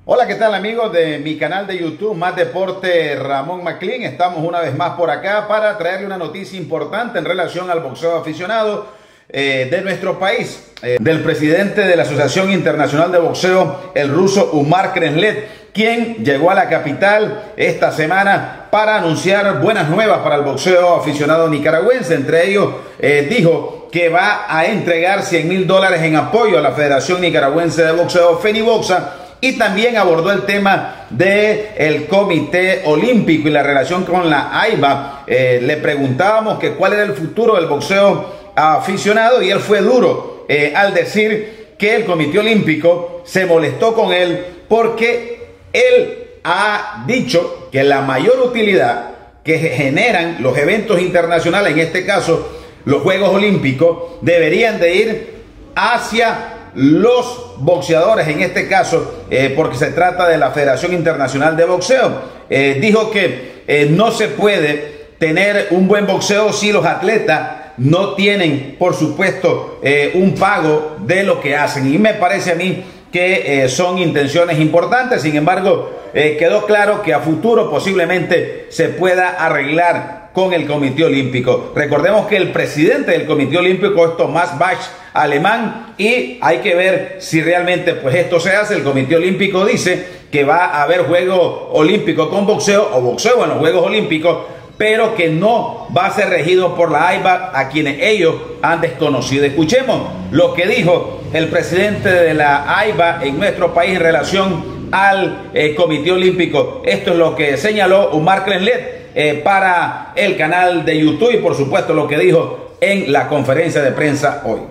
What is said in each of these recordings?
Hola, ¿qué tal amigos de mi canal de YouTube Más Deporte Ramón McLean? Estamos una vez más por acá para traerle una noticia importante en relación al boxeo aficionado de nuestro país, del presidente de la Asociación Internacional de Boxeo, el ruso Umar Kreslet, quien llegó a la capital esta semana para anunciar buenas nuevas para el boxeo aficionado nicaragüense. Entre ellos dijo que va a entregar $100,000 en apoyo a la Federación Nicaragüense de Boxeo, FENIBOXA, y también abordó el tema del Comité Olímpico y la relación con la AIBA. Le preguntábamos que cuál era el futuro del boxeo aficionado y él fue duro al decir que el Comité Olímpico se molestó con él porque él ha dicho que la mayor utilidad que generan los eventos internacionales, en este caso los Juegos Olímpicos, deberían de ir hacia los boxeadores, en este caso porque se trata de la Federación Internacional de Boxeo. Dijo que no se puede tener un buen boxeo si los atletas no tienen, por supuesto, un pago de lo que hacen, y me parece a mí que son intenciones importantes. Sin embargo, quedó claro que a futuro posiblemente se pueda arreglar con el Comité Olímpico. Recordemos que el presidente del Comité Olímpico es Thomas Bach, alemán, y hay que ver si realmente pues esto se hace. El Comité Olímpico dice que va a haber juego olímpico con boxeo o boxeo en los Juegos Olímpicos, pero que no va a ser regido por la AIBA, a quienes ellos han desconocido. Escuchemos lo que dijo el presidente de la AIBA en nuestro país en relación al Comité Olímpico. Esto es lo que señaló Umar Kreslet para el canal de YouTube, y por supuesto lo que dijo en la conferencia de prensa hoy.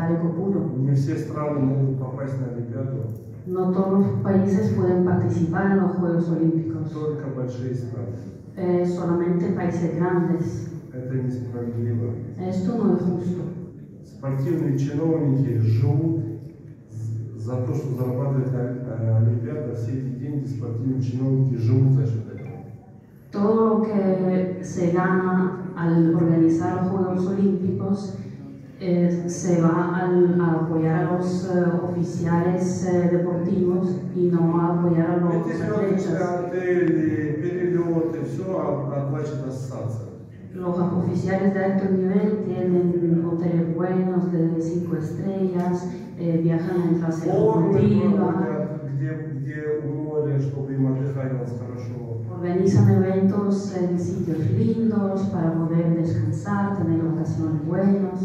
No todos los países pueden participar en los Juegos Olímpicos. Solamente países grandes. Esto no es justo. Спортивные чиновники живут за то, что зарабатывает Олимпиада, все эти деньги спортивные чиновники живут за счет этого. Todo lo que se gana al organizar los Juegos Olímpicos se va a apoyar a los oficiales deportivos y no a apoyar a los atletas. Los oficiales de alto nivel tienen hoteles buenos de 5 estrellas, viajan en clase deportiva, organizan eventos en sitios lindos para poder descansar, tener vacaciones buenas.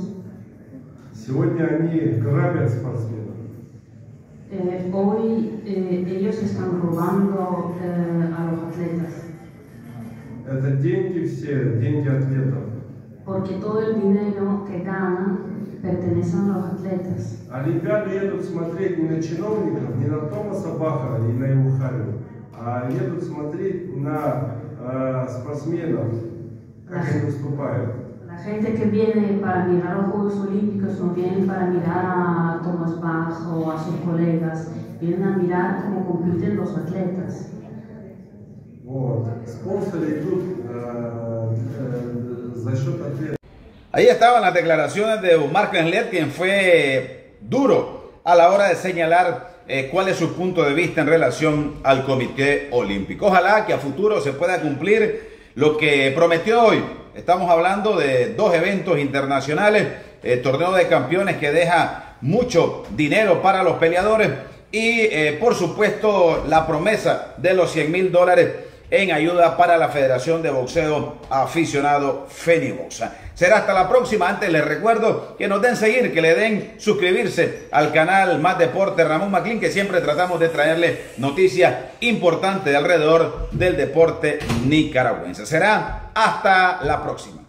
Hoy ellos están robando a los atletas. Это деньги все, деньги атлетов. Porque todo el dinero que ganan pertenece a los atletas. Олимпиады едут смотреть не на чиновников, не на Томаса Баха и на его Харри, а едут смотреть на спортсменов, как они выступают. La gente que viene para mirar los Juegos Olímpicos no vienen para mirar a Thomas Bach o a sus colegas, vienen a mirar cómo compiten los atletas. Вот. Спонсоры идут за счет ответов. Ahí estaban las declaraciones de Umar Kreslet, quien fue duro a la hora de señalar cuál es su punto de vista en relación al Comité Olímpico. Ojalá que a futuro se pueda cumplir lo que prometió hoy. Estamos hablando de dos eventos internacionales, torneo de campeones que deja mucho dinero para los peleadores y por supuesto la promesa de los $100,000 en ayuda para la Federación de Boxeo Aficionado FENIBOXA. Será hasta la próxima. Antes les recuerdo que nos den seguir, que le den suscribirse al canal Más Deporte Ramón McLean, que siempre tratamos de traerle noticias importantes de alrededor del deporte nicaragüense. Será hasta la próxima.